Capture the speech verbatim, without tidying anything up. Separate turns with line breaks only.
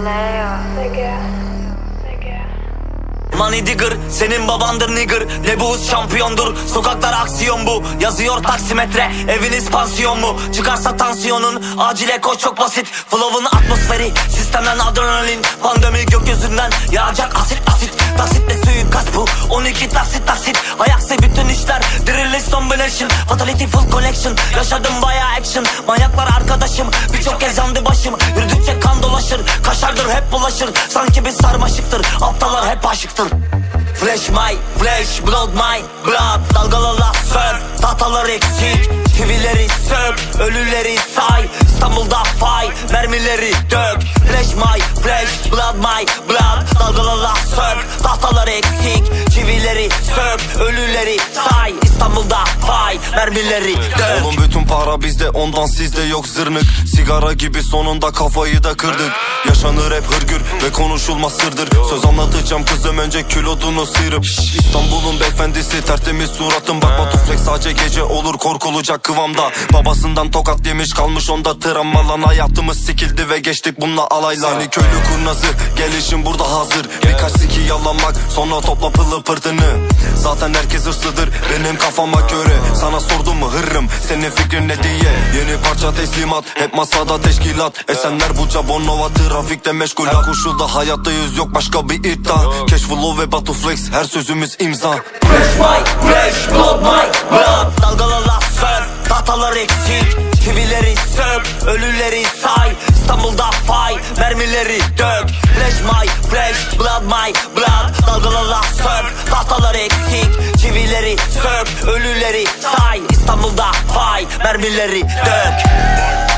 Money digger, senin babandır nigger. Ne bu şampiyondur, sokaklar aksiyon bu. Yazıyor taksimetre, eviniz pansiyon mu? Çıkarsa tansiyonun, acile koş çok basit. Flow'un atmosferi, sistemden adrenalin. Pandemi gökyüzünden yağacak asit asit. Taksitle suikast bu, on iki taksit taksit. Ayaksı bütün işler, diriliş combination. Fatality full collection, yaşadım bayağı action. Manyaklar arkadaşım, birçok kez yandı başım. Yürüdükçe kan dolaşır, kaşardır hep bulaşır. Sanki bir sarmaşıktır, aptallar hep aşıktır. Flash my, flash, blood my, blood. Dalgalarla surf, tahtalar eksik. Çivileri sök, ölüleri say. İstanbul'da fay, mermileri dök. Flash my, flash, blood my, blood. Dalgalarla surf, tahtalar eksik. Çivileri sök, ölüleri say. İstanbul'da fay, mermileri dök.
Oğlum bütün para bizde, ondan sizde yok zırnık. Sigara gibi sonunda kafayı da kırdık. Yaşanır hep hırgür ve konuşulmaz sırdır. Söz anlatacağım kızım, önce kilodunu sıyırıp. İstanbul'un beyefendisi, tertemiz suratım. Bak Batuflex sadece gece olur, korkulacak kıvamda. Babasından tokat yemiş, kalmış onda travma. Lan hayatımız sikildi ve geçtik bununla alaylar. Seni köylü kurnazı, gelişim burada hazır. Birkaç siki yalamak, sonra topla pılı pırtını. Zaten herkes hırslıdır benim kafama göre. Sana sordum mu hırrım, senin fikrin ne diye. Yeni parça teslimat, hep masada teşkilat. Esenler Buca, Bornova, trafikte meşgul. Her koşulda hayattayız, yok başka bir iddia. Cashflow ve Batuflex, her sözümüz imza.
Fresh my, fresh blood my, blood. Dalgalarla surf, tahtalar eksik. Çivileri sök, ölüleri say. İstanbul'da fay, mermileri dök. Flash my, flash, blood my, blood. Dalgalarla surf, tahtalar eksik. Çivileri sök, ölüleri say. İstanbul'da fay, mermileri dök.